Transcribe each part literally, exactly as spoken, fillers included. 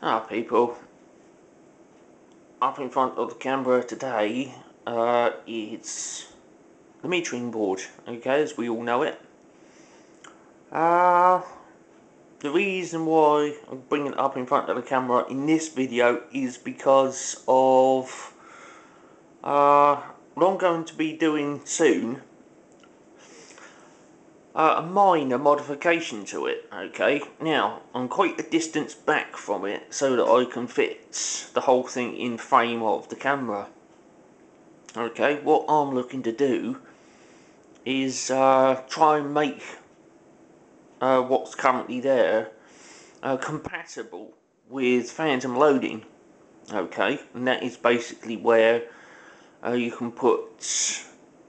Ah, people, up in front of the camera today, uh, it's the metering board, okay, as we all know it. Uh, the reason why I'm bringing it up in front of the camera in this video is because of uh, what I'm going to be doing soon. Uh, a minor modification to it, okay? Now, I'm quite a distance back from it so that I can fit the whole thing in frame of the camera. Okay, what I'm looking to do is uh, try and make uh, what's currently there uh, compatible with phantom loading. Okay, and that is basically where uh, you can put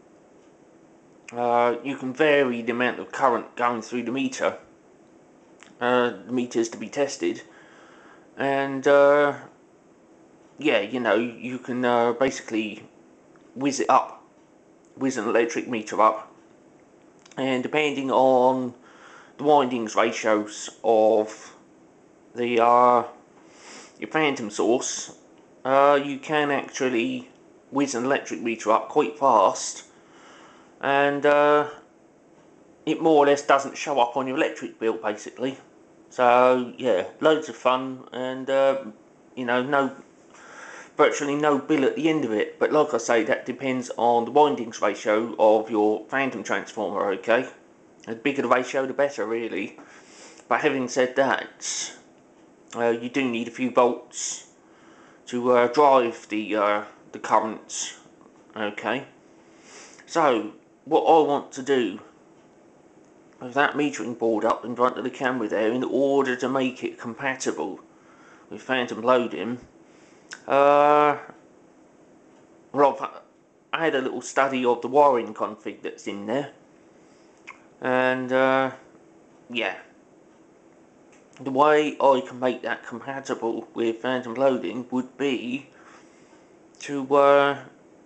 Uh, you can vary the amount of current going through the meter. Uh, the meter is to be tested, and uh, yeah, you know, you can uh, basically whiz it up, whiz an electric meter up, and depending on the windings ratios of the uh, your phantom source, uh, you can actually whiz an electric meter up quite fast, and uh, it more or less doesn't show up on your electric bill, basically. So yeah, loads of fun, and uh, you know, no, virtually no bill at the end of it. But like I say, that depends on the windings ratio of your phantom transformer. Okay, the bigger the ratio, the better, really. But having said that, uh, you do need a few volts to uh, drive the uh, the current. Okay, so what I want to do with that metering board up in front of the camera there, in order to make it compatible with phantom loading, uh, well, I had a little study of the wiring config that's in there, and uh, yeah, the way I can make that compatible with phantom loading would be to, uh,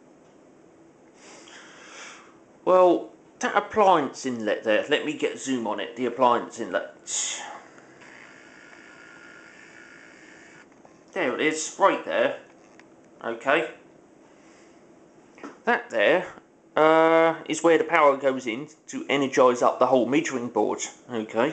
well, that appliance inlet there, let me get zoom on it, the appliance inlet. There it is, right there. Okay. That there uh, is where the power goes in to energise up the whole metering board. Okay.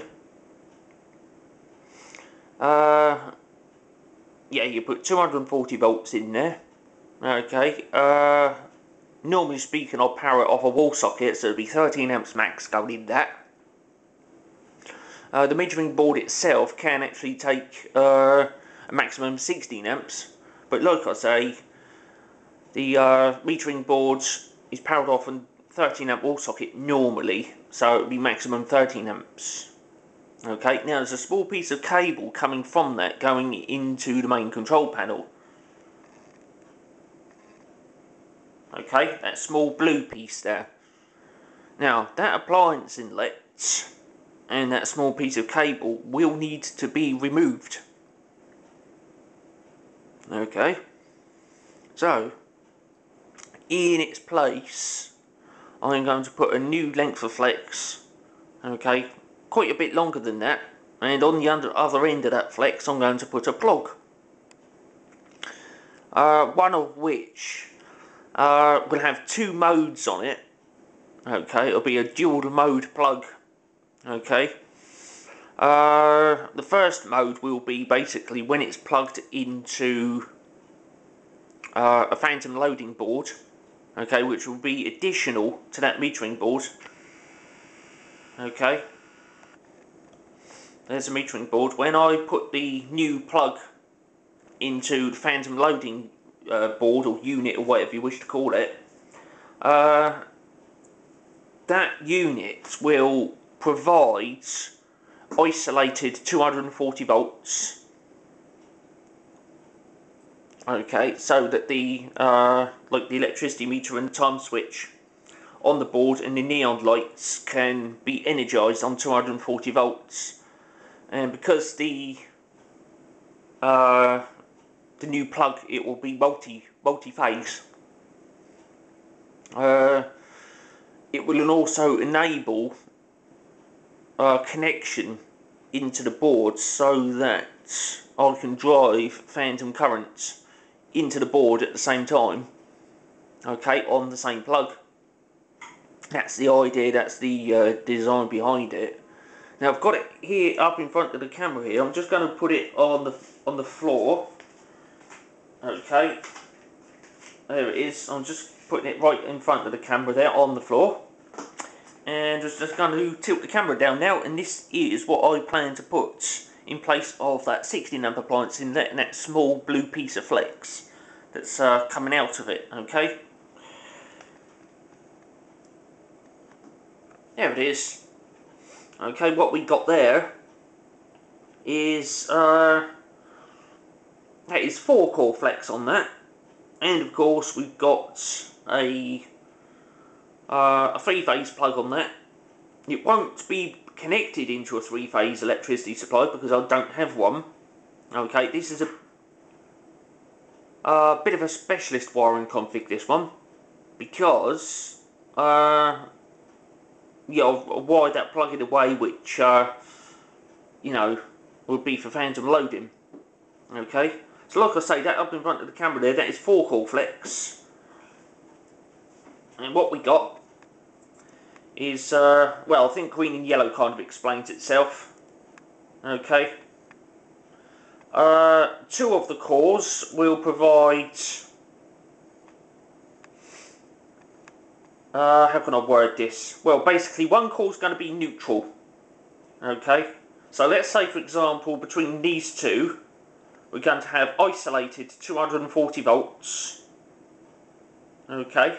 Uh, yeah, you put two hundred forty volts in there. Okay. Uh, normally speaking, I'll power it off a wall socket, so it'll be thirteen amps max going in that. Uh, the metering board itself can actually take uh, a maximum of sixteen amps, but like I say, the uh, metering board is powered off a thirteen amp wall socket normally, so it would be maximum thirteen amps. Okay, now there's a small piece of cable coming from that going into the main control panel. Okay, that small blue piece there. Now, that appliance inlet and that small piece of cable will need to be removed. Okay, so in its place, I'm going to put a new length of flex, okay, quite a bit longer than that, and on the under, other end of that flex I'm going to put a plug, uh, one of which uh, will have two modes on it. Okay, it'll be a dual mode plug. Okay, uh, the first mode will be basically when it's plugged into uh, a phantom loading board, okay, which will be additional to that metering board. Okay, there's a metering board. When I put the new plug into the phantom loading uh, board or unit or whatever you wish to call it, uh, that unit will provide isolated two hundred forty volts. Okay, so that the uh, like the electricity meter and the time switch on the board and the neon lights can be energized on two hundred forty volts, and because the uh, the new plug, it will be multi multi phase. Uh, it will also enable uh, connection into the board so that I can drive phantom currents into the board at the same time, okay, on the same plug. That's the idea, that's the uh, design behind it. Now I've got it here up in front of the camera here. I'm just going to put it on the on the floor. Okay, there it is. I'm just putting it right in front of the camera there on the floor, and just just going to tilt the camera down now. And this is what I plan to put in place of that sixteen amp appliance in that, in that small blue piece of flex that's uh, coming out of it. Okay, there it is. Okay, what we got there is uh, that is four core flex on that, and of course we've got a uh, a three phase plug on that. It won't be connected into a three phase electricity supply because I don't have one. Okay, this is a a bit of a specialist wiring config, this one, because uh, yeah, I've wired that plug in a way which, uh, you know, would be for phantom loading. Okay, so like I say, that up in front of the camera there, that is four core flex. And what we got is, uh, well, I think green and yellow kind of explains itself. Okay. Uh, two of the cores will provide... Uh, how can I word this? Well, basically, one core is going to be neutral. Okay, so let's say, for example, between these two, we're going to have isolated two hundred forty volts. Okay,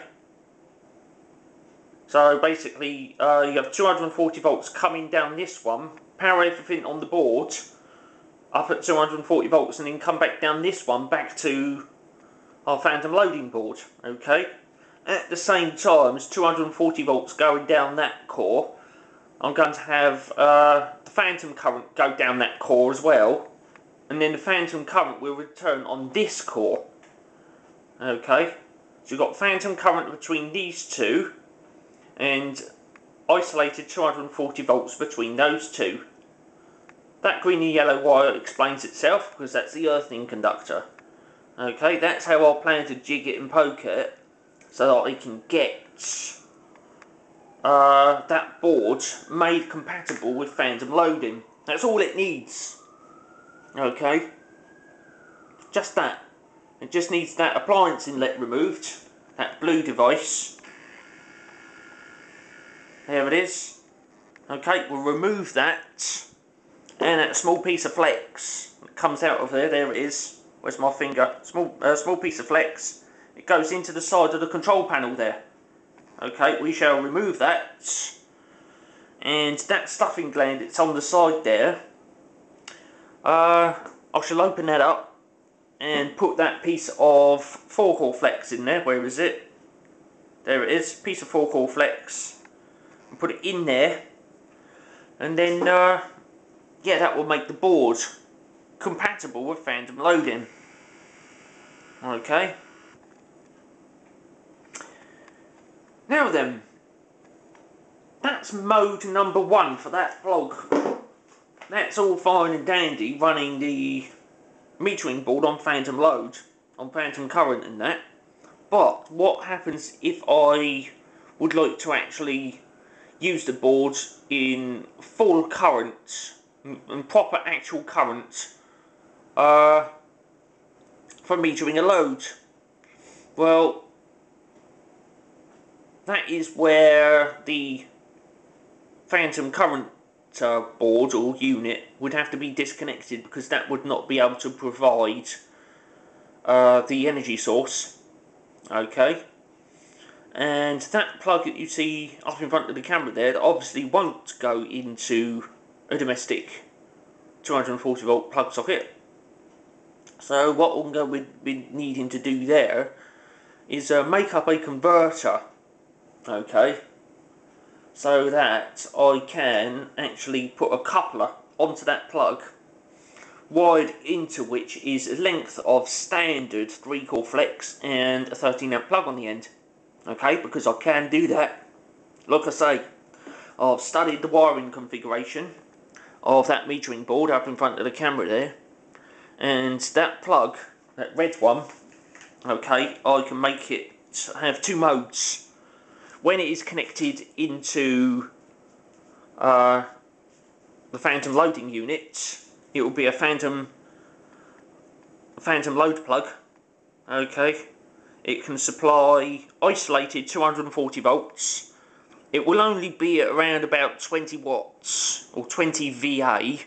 so basically, uh, you have two hundred forty volts coming down this one, power everything on the board up at two hundred forty volts, and then come back down this one back to our phantom loading board. Okay. At the same time as two hundred forty volts going down that core, I'm going to have uh, the phantom current go down that core as well, and then the phantom current will return on this core. Okay, so you've got phantom current between these two, and isolated two hundred forty volts between those two. That green and yellow wire explains itself because that's the earthing conductor. Okay, that's how I plan to jig it and poke it, so that I can get uh, that board made compatible with phantom loading. That's all it needs. Okay, just that. It just needs that appliance inlet removed, that blue device. There it is. Okay, we'll remove that, and that small piece of flex that comes out of there. There it is. Where's my finger? Small, uh, small piece of flex. It goes into the side of the control panel there. Okay, we shall remove that. And that stuffing gland that's on the side there, uh, I shall open that up and put that piece of four core flex in there. Where is it? There it is, piece of four core flex. And put it in there. And then, uh, yeah, that will make the board compatible with phantom loading. Okay. Now then, that's mode number one for that vlog. That's all fine and dandy, running the metering board on phantom load, on phantom current and that. But what happens if I would like to actually use the board in full current, and proper actual current, uh, for metering a load? Well, that is where the phantom current uh, board or unit would have to be disconnected, because that would not be able to provide uh, the energy source. Okay, and that plug that you see up in front of the camera there, that obviously won't go into a domestic two hundred forty volt plug socket. So what I'm going to be needing to do there is uh, make up a converter. Okay, so that I can actually put a coupler onto that plug, wired into which is a length of standard three core flex and a thirteen amp plug on the end. Okay, because I can do that. Like I say, I've studied the wiring configuration. of that metering board up in front of the camera there, and that plug, that red one, okay, I can make it have two modes. When it is connected into uh, the phantom loading unit, it will be a phantom phantom load plug. Okay, it can supply isolated two hundred forty volts. It will only be at around about twenty watts or twenty V A,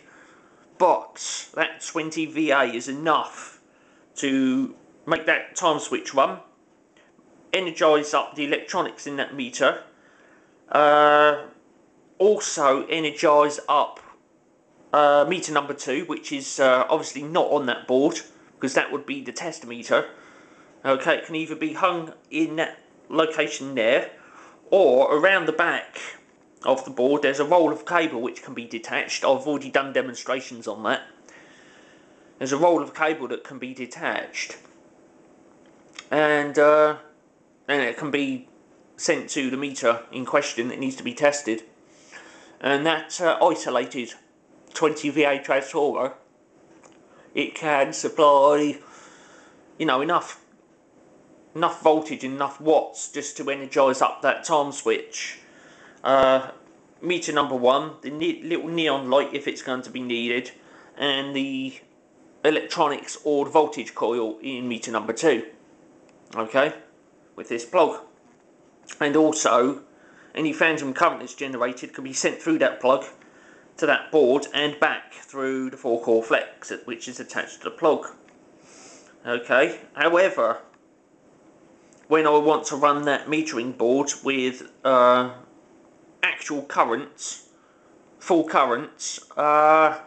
but that twenty V A is enough to make that time switch run, energise up the electronics in that meter, uh, also energise up uh, meter number two, which is uh, obviously not on that board, because that would be the test meter. Okay, it can either be hung in that location there, or around the back of the board there's a roll of cable which can be detached. I've already done demonstrations on that. There's a roll of cable that can be detached, and uh, and it can be sent to the meter in question that needs to be tested, and that uh, isolated twenty V A transformer, it can supply, you know, enough enough voltage, enough watts just to energise up that time switch. Uh, meter number one, the ne little neon light if it's going to be needed, and the electronics or the voltage coil in meter number two. Okay, with this plug. And also, any phantom current that's generated can be sent through that plug to that board and back through the four core flex, which is attached to the plug. Okay, however, when I want to run that metering board with uh, actual currents, full currents, uh,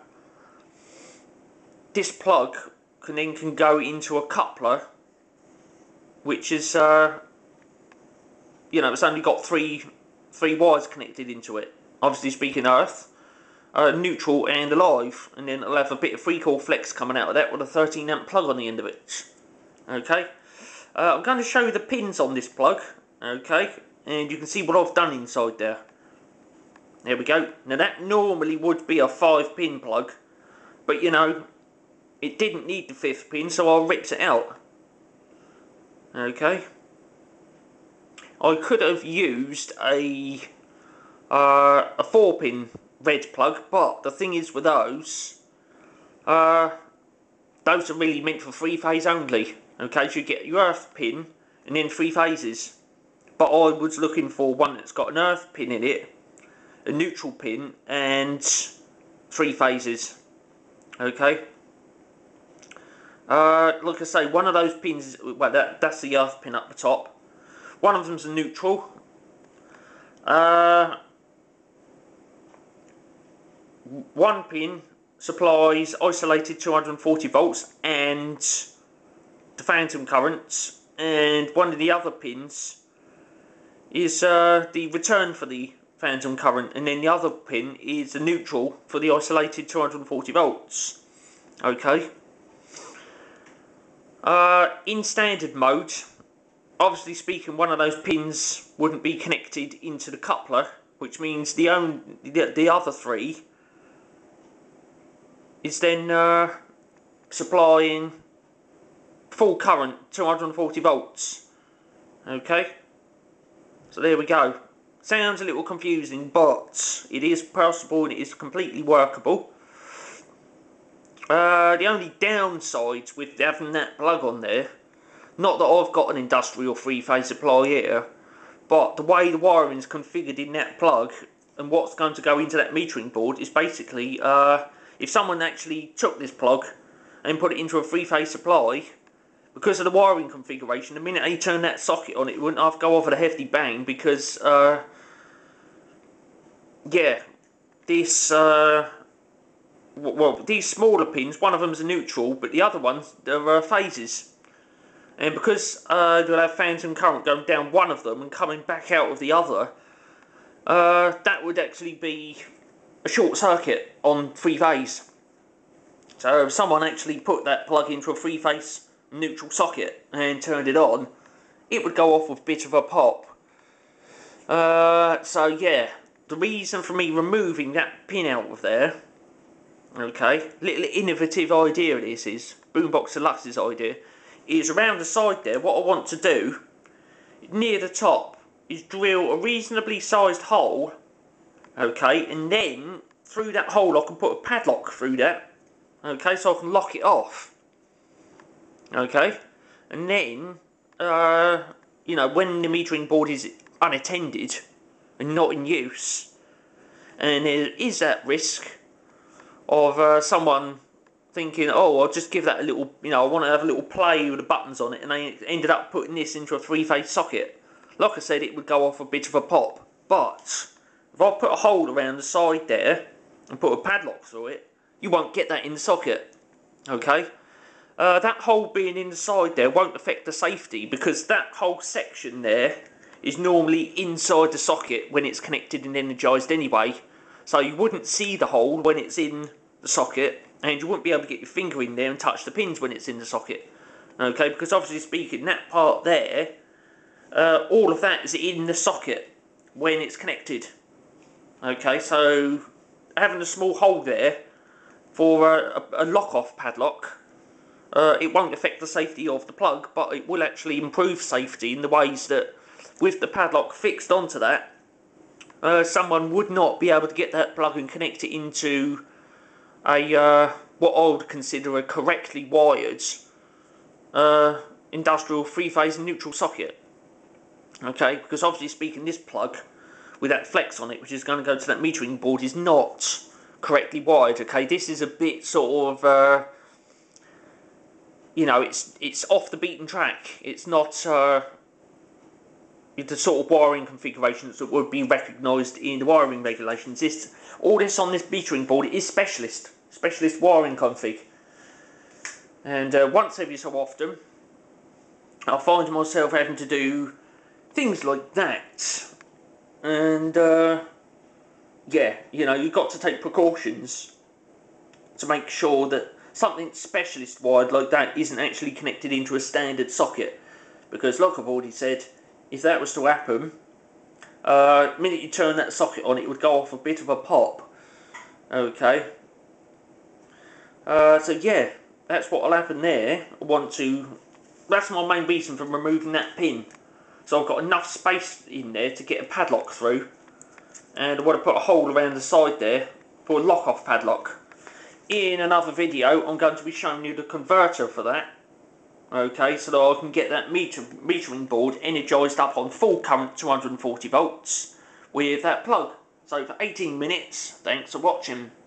this plug can then can go into a coupler, which is, uh, you know, it's only got three three wires connected into it. Obviously speaking earth, uh, neutral and alive, and then it'll have a bit of three core flex coming out of that with a thirteen amp plug on the end of it. Okay. Uh, I'm going to show you the pins on this plug, okay, and you can see what I've done inside there. There we go. Now that normally would be a five pin plug, but you know, it didn't need the fifth pin, so I ripped it out. Okay. I could have used a uh, a four pin red plug, but the thing is with those, uh, those are really meant for three phase only. Okay, so you get your earth pin and then three phases. But I was looking for one that's got an earth pin in it, a neutral pin, and three phases. Okay. Uh, like I say, one of those pins, well, that, that's the earth pin up the top. One of them's a neutral. Uh, one pin supplies isolated two hundred forty volts and the phantom currents, and one of the other pins is uh, the return for the phantom current, and then the other pin is the neutral for the isolated two hundred forty volts. Okay. Uh, in standard mode, obviously speaking, one of those pins wouldn't be connected into the coupler, which means the only, the, the other three is then uh, supplying full current, two hundred forty volts. Okay, so there we go. Sounds a little confusing, but it is possible and it is completely workable. Uh, the only downsides with having that plug on there, not that I've got an industrial three-phase supply here, but the way the wiring is configured in that plug and what's going to go into that metering board is basically, uh, if someone actually took this plug and put it into a three-phase supply, because of the wiring configuration, the minute they turn that socket on, it wouldn't have to go off at a hefty bang, because, uh, yeah, this, uh, well, these smaller pins, one of them's a neutral, but the other ones, are uh, phases. And because uh, you'll have phantom current going down one of them and coming back out of the other, uh, that would actually be a short circuit on three phase. So if someone actually put that plug into a three phase neutral socket and turned it on, it would go off with a bit of a pop. Uh, so yeah, the reason for me removing that pin out of there Okay, little innovative idea this is, BoomBoxDeluxe's idea, is around the side there, what I want to do, near the top, is drill a reasonably sized hole, okay, and then, through that hole I can put a padlock through that, okay, so I can lock it off, okay, and then, uh, you know, when the metering board is unattended, and not in use, and there is that risk of uh, someone thinking, oh, I'll just give that a little, you know, I want to have a little play with the buttons on it, and they ended up putting this into a three-phase socket. Like I said, it would go off a bit of a pop, but if I put a hole around the side there and put a padlock through it, you won't get that in the socket, okay? Uh, that hole being in the side there won't affect the safety, because that whole section there is normally inside the socket when it's connected and energised anyway, so you wouldn't see the hole when it's in the socket, and you wouldn't be able to get your finger in there and touch the pins when it's in the socket, okay, because obviously speaking, that part there, uh, all of that is in the socket when it's connected, okay, so having a small hole there for a, a lock-off padlock, uh, it won't affect the safety of the plug, but it will actually improve safety in the ways that, with the padlock fixed onto that, uh, someone would not be able to get that plug and connect it into a uh, what I would consider a correctly wired uh, industrial three-phase neutral socket. Okay, because obviously speaking, this plug with that flex on it, which is going to go to that metering board, is not correctly wired. Okay, this is a bit sort of, uh, you know, it's it's off the beaten track. It's not uh, the sort of wiring configurations that would be recognised in the wiring regulations. This, all this on this metering board is specialist, specialist wiring config. And uh, once every so often, I find myself having to do things like that. And, uh, yeah, you know, you've got to take precautions to make sure that something specialist wired like that isn't actually connected into a standard socket. Because, like I've already said, if that was to happen, uh, the minute you turn that socket on, it would go off a bit of a pop. Okay. Uh, so, yeah, that's what will happen there. I want to... That's my main reason for removing that pin. So I've got enough space in there to get a padlock through. And I want to put a hole around the side there for a lock-off padlock. In another video, I'm going to be showing you the converter for that. Okay, so that I can get that meter, metering board energised up on full current two hundred forty volts with that plug. So for eighteen minutes, thanks for watching.